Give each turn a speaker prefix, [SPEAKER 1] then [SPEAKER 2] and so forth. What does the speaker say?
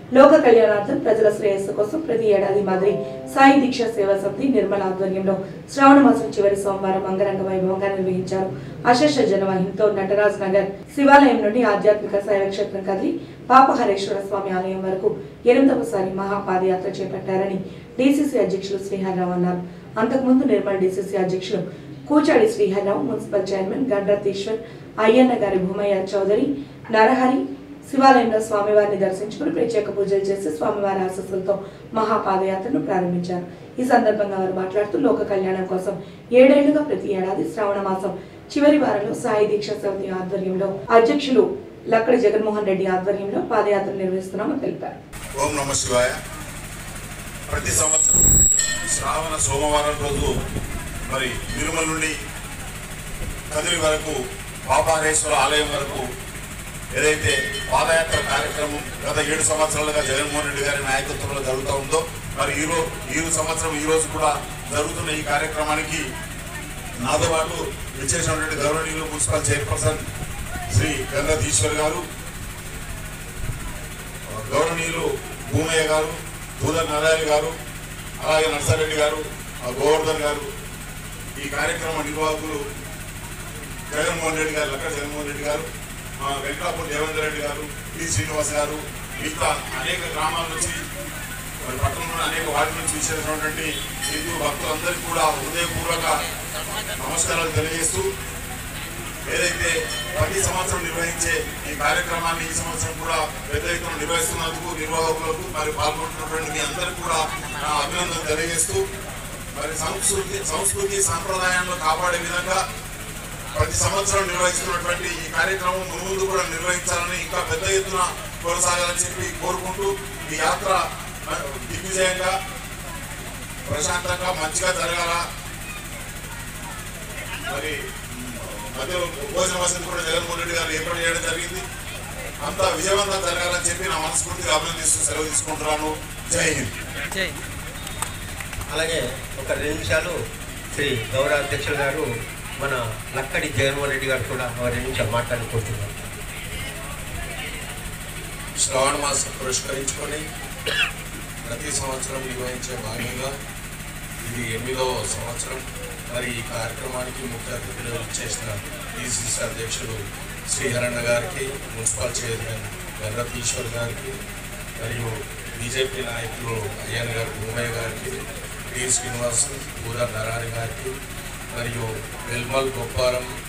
[SPEAKER 1] లోక కళ్యాణార్థం ప్రజల శ్రేయస్సు కోసం ప్రతి ఏడాది మాదిరి సాయి దీక్ష సేవా సమితి నిర్మల ఆధ్వర్యంలో శ్రావణ మాసం చివరి సోమవారం అంగరంగ వైభవంగా నిర్వహించారు. అశేష జనవాహినితో నటరాజ్ నగర్ శివాలయం నుండి ఆధ్యాత్మిక శైవ క్షేత్రం కదిలి పాపహరేశ్వర స్వామి ఆలయం వరకు 8వసారి మహాపాదయాత్ర చేపట్టారని డీసీసీ అధ్యక్షులు శ్రీహరిరావు అన్నారు. అంతకుముందు నిర్మల్ డీసీసీ అధ్యక్షులు కూచాడి శ్రీహరిరావు, మున్సిపల్ చైర్మన్ గండ్రతీశ్వర్, అయ్యన్న గారి భూమయ్య చౌదరి, నరహరి శివాలయంలో స్వామివారిని దర్శించుకుని ప్రత్యేక పూజలు చేసి స్వామివారి ఆశీస్సులతో మహాపాదయాత్రను ప్రారంభించారు. ఈ సందర్భంగా వారు మాట్లాడుతూ లోక కళ్యాణం కోసం 7 ఏళ్లుగా ప్రతి ఏడాది శ్రావణ మాసం చివరి వారంలో సాయి దీక్ష సమితి ఆధ్వర్యంలో అధ్యక్షులు లక్కడి జగన్మోహన్ రెడ్డి ఆధ్వర్యంలో పాదయాత్ర నిర్వహిస్తున్నామని తెలిపారు.
[SPEAKER 2] ఓం నమః శివాయ. ప్రతి సంవత్సరం శ్రావణ సోమవారం రోజు మరి తిరుమల నుండి కదిరి వరకు పాపహరేశ్వర ఆలయం వరకు ఏదైతే పాదయాత్ర కార్యక్రమం గత 7 సంవత్సరాలుగా జగన్మోహన్ రెడ్డి గారి నాయకత్వంలో జరుగుతూ ఉందో మరి ఈ రోజు కూడా జరుగుతున్న ఈ కార్యక్రమానికి నాతో పాటు విచ్చేసినటువంటి గౌరవనీయులు మున్సిపల్ చైర్పర్సన్ శ్రీ గండ్రతీశ్వర్ గారు, గౌరవనీయులు భూమయ్య గారు, దూదర్ నారాయణ గారు, అలాగే నర్సారెడ్డి గారు, గోవర్ధన్ గారు, ఈ కార్యక్రమ నిర్వాహకులు జగన్మోహన్ రెడ్డి గారు, లక్కడి జగన్మోహన్ రెడ్డి గారు, వెంకటాపూర్ దేవేంద్ర రెడ్డి గారు, టి శ్రీనివాస్ గారు, మిగతా అనేక గ్రామాల నుంచి మరి పట్టణంలో అనేక వార్డు నుంచి విచ్చేసినటువంటి హిందూ భక్తులందరికీ కూడా హృదయపూర్వక నమస్కారాలు తెలియజేస్తూ ఏదైతే ప్రతి సంవత్సరం నిర్వహించే ఈ కార్యక్రమాన్ని ఈ సంవత్సరం కూడా పెద్ద ఎత్తున నిర్వహిస్తున్నందుకు నిర్వాహకులకు మరి పాల్గొంటున్నటువంటి మీ అందరికీ కూడా నా అభినందనలు తెలియజేస్తూ మరి సంస్కృతి సాంప్రదాయాలను కాపాడే విధంగా ప్రతి సంవత్సరం నిర్వహిస్తున్నటువంటి ఈ కార్యక్రమం ముందు కూడా నిర్వహించాలని ఇంకా పెద్ద ఎత్తున కొనసాగాలని చెప్పి కోరుకుంటూ ఈ యాత్ర దిగ్విజయంగా ప్రశాంతంగా మంచిగా జరగాల. మరి మధ్యలో భోజన వసతి కూడా జగన్మోహన్ రెడ్డి గారు ఏర్పాటు చేయడం జరిగింది. అంతా విజయవంతంగా జరగాలని చెప్పి నా మనస్ఫూర్తిగా అభినందిస్తూ సెలవు తీసుకుంటున్నాను. జై హింద్.
[SPEAKER 3] అలాగే ఒక 2 నిమిషాలు శ్రీ గౌరవ అధ్యక్షులు గారు మన లక్కడి జగన్మోహన్ రెడ్డి గారు కూడా 2 నిమిషాలు మాట్లాడుకుంటున్నారు.
[SPEAKER 2] శ్రావణ మాసం పురస్కరించుకొని ప్రతి సంవత్సరం నిర్వహించే భాగంగా ఇది 8వ సంవత్సరం. మరి ఈ కార్యక్రమానికి ముఖ్య అతిథులు చేసిన డీసీసీ అధ్యక్షులు శ్రీహరన్న గారికి, మున్సిపల్ చైర్మన్ గండ్రతీశ్వర్ గారికి, మరియు బీజేపీ నాయకులు అయ్యన్న గారు భూమయ్య గారికి, టి శ్రీనివాస్, దూదర్ నారాయణ గారికి, మరియు వెల్మల్ గొప్పారం